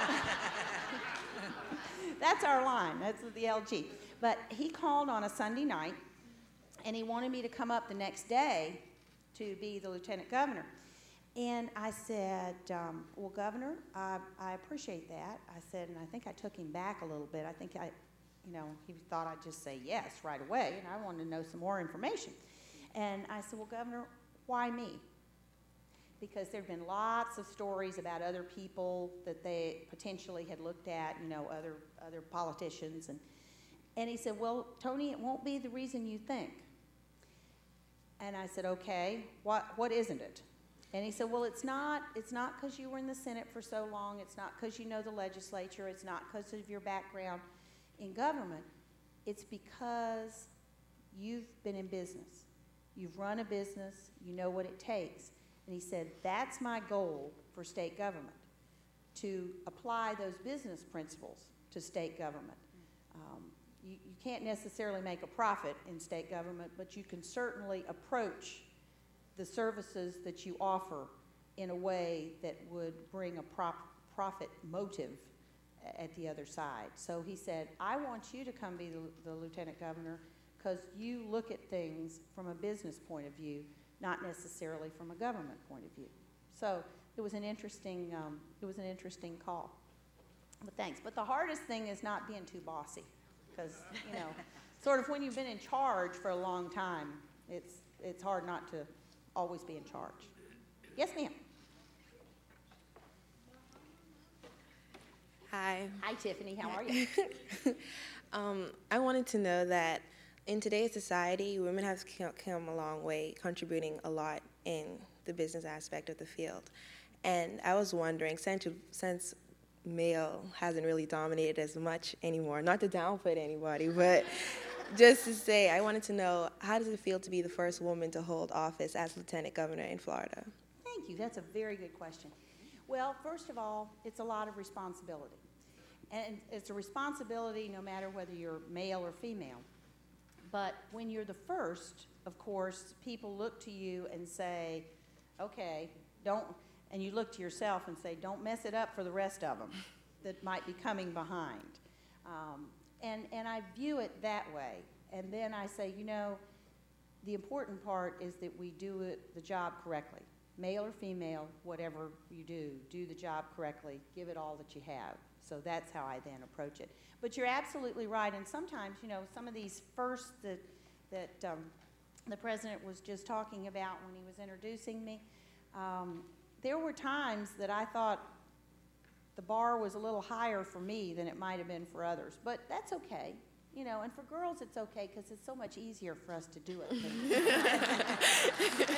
[SPEAKER 4] that's our line. That's the L G. But he called on a Sunday night, and he wanted me to come up the next day to be the lieutenant governor. And I said, um, well, Governor, I, I appreciate that. I said, and I think I took him back a little bit. I think I, you know, he thought I'd just say yes right away, and I wanted to know some more information. And I said, well, Governor, why me? Because there have been lots of stories about other people that they potentially had looked at, you know, other, other politicians. And, and he said, well, Tony, it won't be the reason you think. And I said, okay, what, what isn't it? And he said, well, it's not it's not because you were in the Senate for so long. It's not because you know the legislature. It's not because of your background in government. It's because you've been in business. You've run a business. You know what it takes. And he said, that's my goal for state government, to apply those business principles to state government. Um, you, you can't necessarily make a profit in state government, but you can certainly approach the services that you offer in a way that would bring a prop, profit motive at the other side. So he said, I want you to come be the, the lieutenant governor because you look at things from a business point of view, not necessarily from a government point of view. So it was an interesting, um, it was an interesting call. But thanks. But the hardest thing is not being too bossy, because you know, sort of when you've been in charge for a long time, it's it's hard not to always be in charge. Yes, ma'am.
[SPEAKER 7] Hi.
[SPEAKER 4] Hi, Tiffany. How are you?
[SPEAKER 7] um, I wanted to know that in today's society, women have come a long way, contributing a lot in the business aspect of the field. And I was wondering, since, since male hasn't really dominated as much anymore, not to downplay anybody, but just to say, I wanted to know, how does it feel to be the first woman to hold office as lieutenant governor in Florida?
[SPEAKER 4] Thank you. That's a very good question. Well, first of all, it's a lot of responsibility. And it's a responsibility no matter whether you're male or female. But when you're the first, of course, people look to you and say, okay, don't, and you look to yourself and say, don't mess it up for the rest of them that might be coming behind. Um, and, and I view it that way. And then I say, you know, the important part is that we do it, the job correctly. Male or female, whatever you do, do the job correctly, give it all that you have. So that's how I then approach it. But you're absolutely right, and sometimes, you know, some of these firsts that, that um, the president was just talking about when he was introducing me, um, there were times that I thought the bar was a little higher for me than it might have been for others. But that's okay. You know, and for girls it's okay because it's so much easier for us to do it.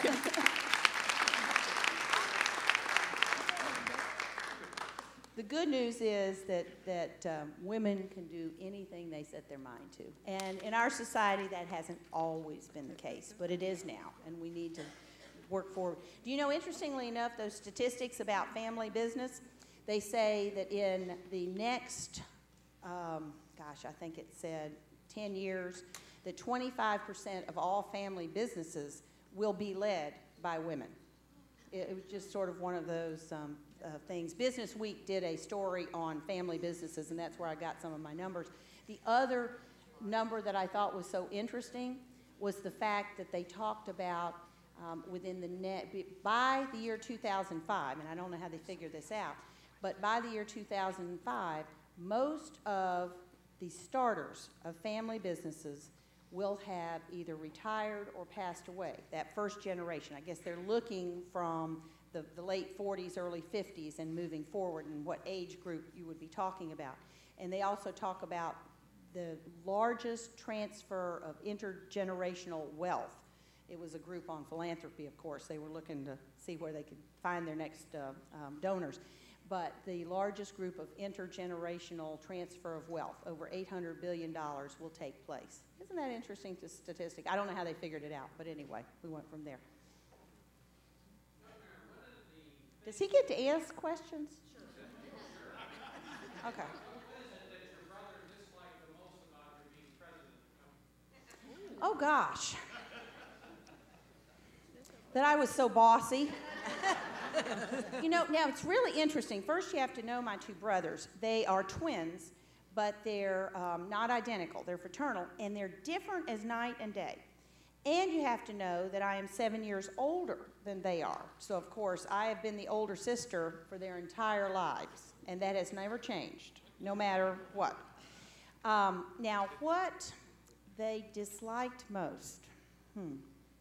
[SPEAKER 4] The good news is that, that um, women can do anything they set their mind to. And in our society, that hasn't always been the case, but it is now, and we need to work forward. Do you know, interestingly enough, those statistics about family business, they say that in the next, um, gosh, I think it said ten years, that twenty-five percent of all family businesses will be led by women. It, it was just sort of one of those um, Uh, things. Business Week did a story on family businesses, and that's where I got some of my numbers. The other number that I thought was so interesting was the fact that they talked about um, within the net, by the year two thousand five, and I don't know how they figured this out, but by the year two thousand five, most of the starters of family businesses will have either retired or passed away, that first generation. I guess they're looking from The, the late forties, early fifties, and moving forward, and what age group you would be talking about. And they also talk about the largest transfer of intergenerational wealth. It was a group on philanthropy, of course. They were looking to see where they could find their next uh, um, donors. But the largest group of intergenerational transfer of wealth, over eight hundred billion dollars, will take place. Isn't that interesting to statistic? I don't know how they figured it out, but anyway, we went from there. Does he get to ask questions? Sure. Okay. Oh, gosh. That I was so bossy. You know, now it's really interesting. First, you have to know my two brothers. They are twins, but they're um, not identical. They're fraternal, and they're different as night and day. And you have to know that I am seven years older than they are. So, of course, I have been the older sister for their entire lives, and that has never changed, no matter what. Um, now, what they disliked most? Hmm.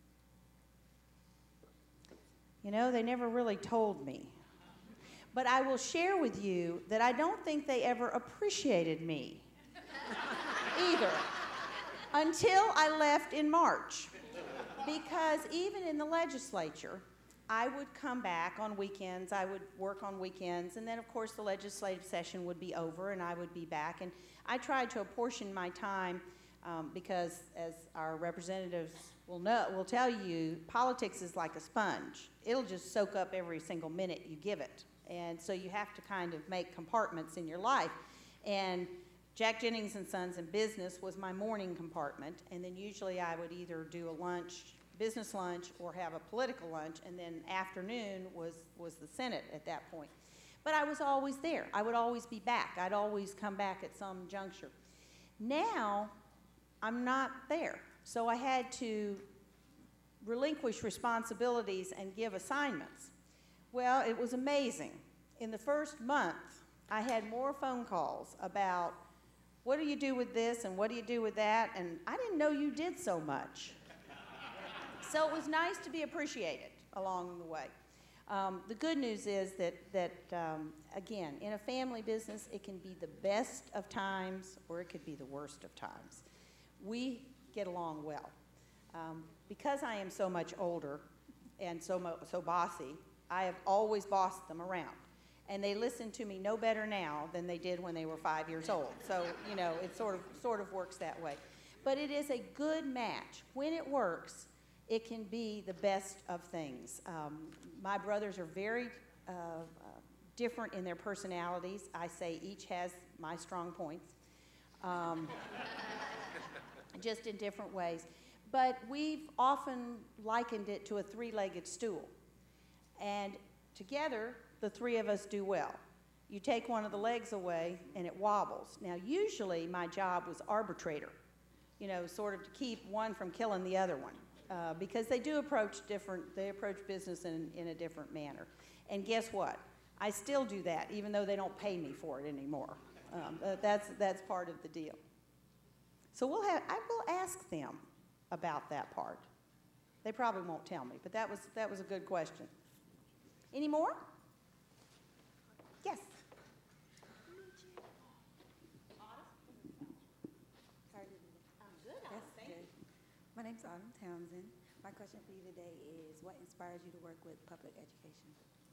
[SPEAKER 4] You know, they never really told me. But I will share with you that I don't think they ever appreciated me either, until I left in March. Because even in the legislature, I would come back on weekends, I would work on weekends, and then of course the legislative session would be over and I would be back. And I tried to apportion my time um, because, as our representatives will know, will tell you, politics is like a sponge. It'll just soak up every single minute you give it. And so you have to kind of make compartments in your life. And Jack Jennings and Sons in business was my morning compartment, and then usually I would either do a lunch business lunch or have a political lunch, and then afternoon was, was the Senate at that point. But I was always there. I would always be back. I'd always come back at some juncture. Now, I'm not there. So I had to relinquish responsibilities and give assignments. Well, it was amazing. In the first month, I had more phone calls about what do you do with this and what do you do with that, and I didn't know you did so much. So it was nice to be appreciated along the way. Um, the good news is that, that um, again, in a family business, it can be the best of times or it could be the worst of times. We get along well. Um, because I am so much older and so, mo so bossy, I have always bossed them around. And they listen to me no better now than they did when they were five years old. So, you know, it sort of, sort of works that way. But it is a good match. When it works, it can be the best of things. Um, my brothers are very uh, uh, different in their personalities. I say each has my strong points, um, just in different ways. But we've often likened it to a three-legged stool. And together, the three of us do well. You take one of the legs away, and it wobbles. Now, usually, my job was arbitrator, you know, sort of to keep one from killing the other one, uh, because they do approach different, they approach business in, in a different manner. And guess what? I still do that, even though they don't pay me for it anymore. Um, uh, that's, that's part of the deal. So we'll have, I will ask them about that part. They probably won't tell me, but that was, that was a good question. Any more? Yes.
[SPEAKER 8] My name's Autumn Townsend. My question for you today is, what inspires you to work with public education?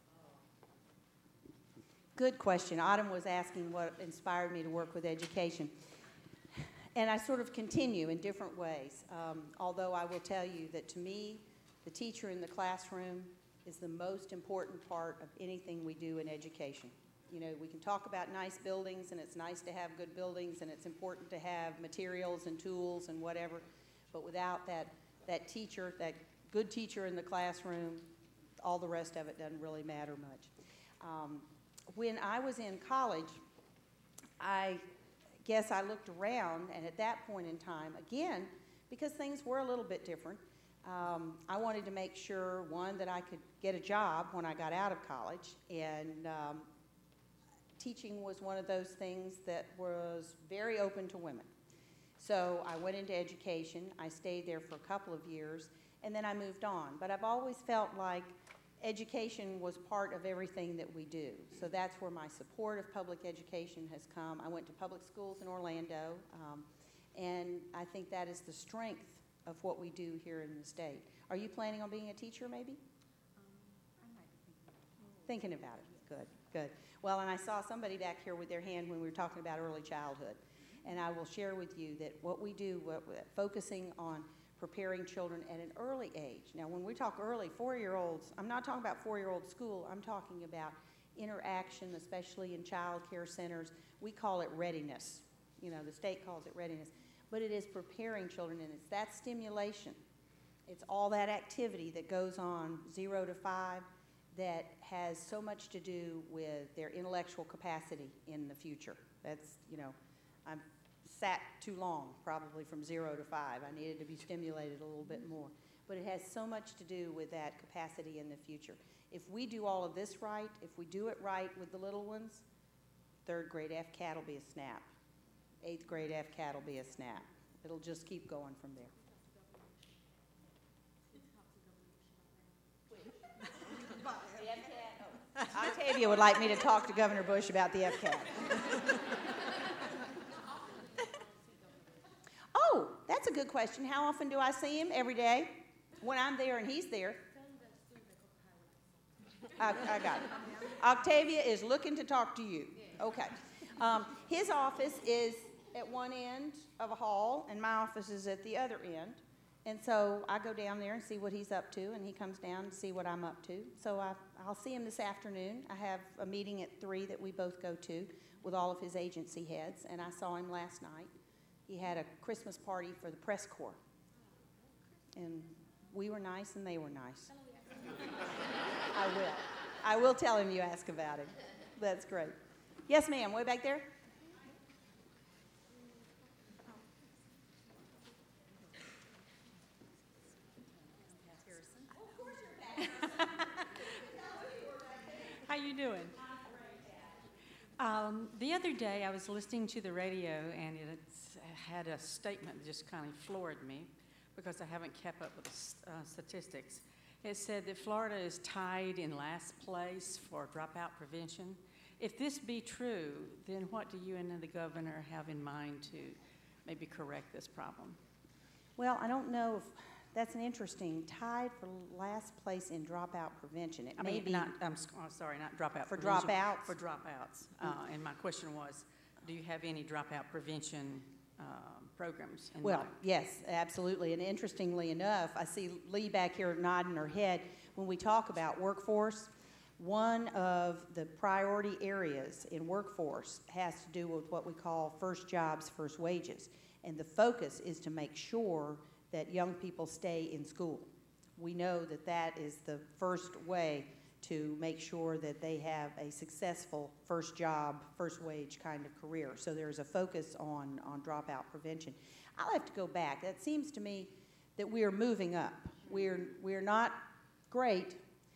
[SPEAKER 4] Good question. Autumn was asking what inspired me to work with education. And I sort of continue in different ways, um, although I will tell you that to me, the teacher in the classroom is the most important part of anything we do in education. You know, we can talk about nice buildings, and it's nice to have good buildings, and it's important to have materials and tools and whatever, but without that, that teacher, that good teacher in the classroom, all the rest of it doesn't really matter much. Um, when I was in college, I guess I looked around, and at that point in time, again, because things were a little bit different, um, I wanted to make sure, one, that I could get a job when I got out of college, and um, teaching was one of those things that was very open to women. So I went into education. I stayed there for a couple of years, and then I moved on. But I've always felt like education was part of everything that we do. So that's where my support of public education has come. I went to public schools in Orlando, um, and I think that is the strength of what we do here in the state. Are you planning on being a teacher, maybe?
[SPEAKER 8] Um, I might be
[SPEAKER 4] Thinking about it. Good, good. Well, and I saw somebody back here with their hand when we were talking about early childhood. And I will share with you that what we do, what, focusing on preparing children at an early age. Now, when we talk early, four-year-olds, I'm not talking about four-year-old school. I'm talking about interaction, especially in child care centers. We call it readiness. You know, the state calls it readiness. But it is preparing children, and it's that stimulation. It's all that activity that goes on zero to five that has so much to do with their intellectual capacity in the future. That's, you know, I've sat too long, probably from zero to five. I needed to be stimulated a little bit more. But it has so much to do with that capacity in the future. If we do all of this right, if we do it right with the little ones, third grade F C A T will be a snap. Eighth grade F C A T will be a snap. It'll just keep going from there. The F C A T? Oh. Octavia would like me to talk to Governor Bush about the F C A T. Oh, that's a good question. How often do I see him? Every day? When I'm there and he's there. I, I got it. Octavia is looking to talk to you. Okay. Um, his office is at one end of a hall, and my office is at the other end. And so I go down there and see what he's up to, and he comes down to see what I'm up to. So I, I'll see him this afternoon. I have a meeting at three that we both go to with all of his agency heads, and I saw him last night. He had a Christmas party for the press corps. And we were nice and they were nice. I will. I will tell him you ask about him. That's great. Yes, ma'am, way back there.
[SPEAKER 9] How you doing? Um, the other day I was listening to the radio and it had a statement that just kind of floored me because I haven't kept up with the uh, statistics. It said that Florida is tied in last place for dropout prevention. If this be true, then what do you and the governor have in mind to maybe correct this problem?
[SPEAKER 4] Well, I don't know if that's an interesting, tied for last place in dropout prevention. It
[SPEAKER 9] I
[SPEAKER 4] may
[SPEAKER 9] mean,
[SPEAKER 4] be
[SPEAKER 9] not, I'm s- oh, sorry, not dropout
[SPEAKER 4] For
[SPEAKER 9] prevention.
[SPEAKER 4] dropouts?
[SPEAKER 9] For dropouts. Uh, and my question was, do you have any dropout prevention uh, programs in
[SPEAKER 4] Well,
[SPEAKER 9] mind?
[SPEAKER 4] yes, absolutely. And interestingly enough, I see Lee back here nodding her head. When we talk about workforce, one of the priority areas in workforce has to do with what we call first jobs, first wages. And the focus is to make sure that young people stay in school. We know that that is the first way to make sure that they have a successful first job, first wage kind of career. So there's a focus on, on dropout prevention. I'll have to go back. That seems to me that we are moving up. We're, we're not great,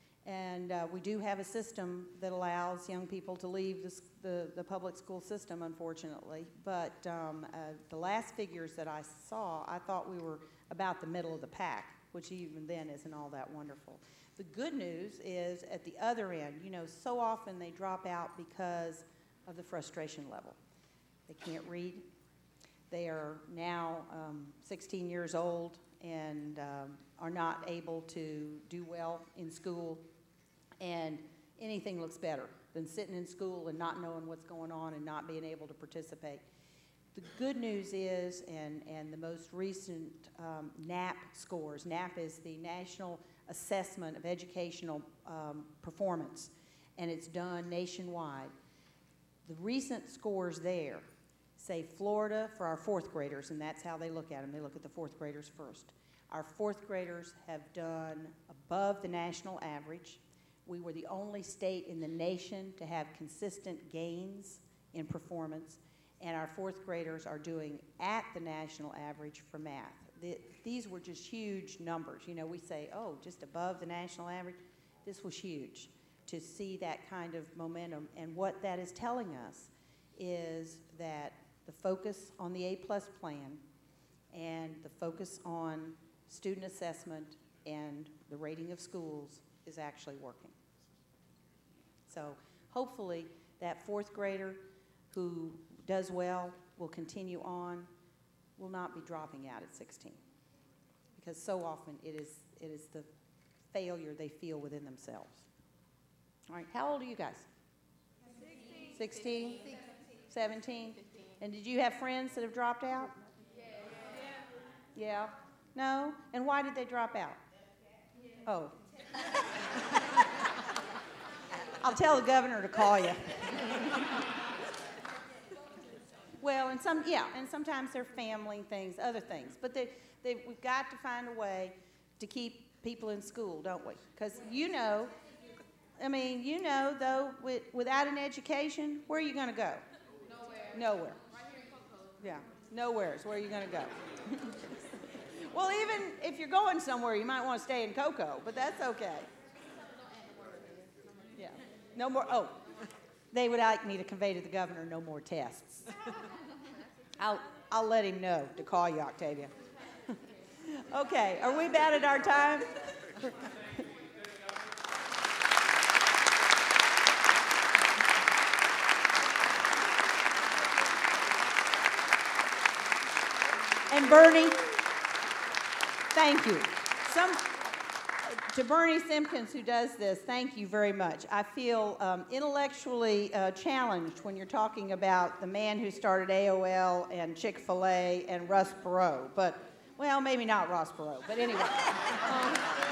[SPEAKER 4] and uh, we do have a system that allows young people to leave the, the, the public school system, unfortunately. But um, uh, the last figures that I saw, I thought we were about the middle of the pack, which even then isn't all that wonderful. The good news is at the other end, you know, so often they drop out because of the frustration level. They can't read. They are now um, sixteen years old and um, are not able to do well in school, and anything looks better than sitting in school and not knowing what's going on and not being able to participate. The good news is, and, and the most recent um, NAP scores, NAP is the National Assessment of Educational um, Performance, and it's done nationwide. The recent scores there say Florida for our fourth graders, and that's how they look at them. They look at the fourth graders first. Our fourth graders have done above the national average. We were the only state in the nation to have consistent gains in performance. And our fourth graders are doing at the national average for math. The, these were just huge numbers. You know, we say, oh, just above the national average. This was huge to see that kind of momentum. And what that is telling us is that the focus on the A plus plan and the focus on student assessment and the rating of schools is actually working. So hopefully that fourth grader who does well, will continue on, will not be dropping out at sixteen. Because so often it is, it is the failure they feel within themselves. All right, how old are you guys? sixteen. sixteen? seventeen? And did you have friends that have dropped out? Yeah. Yeah? No? And why did they drop out? Oh. I'll tell the governor to call you. Well, and some, yeah, and sometimes they're family things, other things. But they, they, we've got to find a way to keep people in school, don't we? Because you know, I mean, you know, though, with, without an education, where are you going to go? Nowhere. Nowhere. Right here in Cocoa. Yeah, nowhere is where you're going to go. Well, even if you're going somewhere, you might want to stay in Cocoa, but that's okay. Yeah, no more, oh. They would like me to convey to the governor no more tests. I'll, I'll let him know to call you, Octavia. Okay, are we about at our time? And Bernie, thank you. Some, to Bernie Simpkins, who does this, thank you very much. I feel um, intellectually uh, challenged when you're talking about the man who started A O L and Chick-fil-A and Ross Perot, but, well, maybe not Ross Perot, but anyway. um,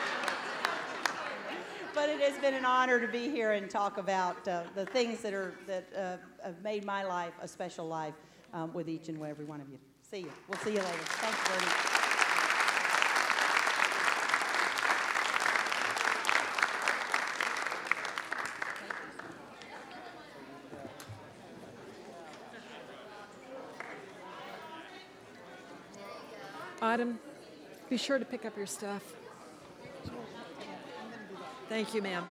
[SPEAKER 4] but it has been an honor to be here and talk about uh, the things that, are, that uh, have made my life a special life um, with each and every one of you. See you. We'll see you later. Thanks, Bernie.
[SPEAKER 10] Autumn, be sure to pick up your stuff. Thank you, ma'am.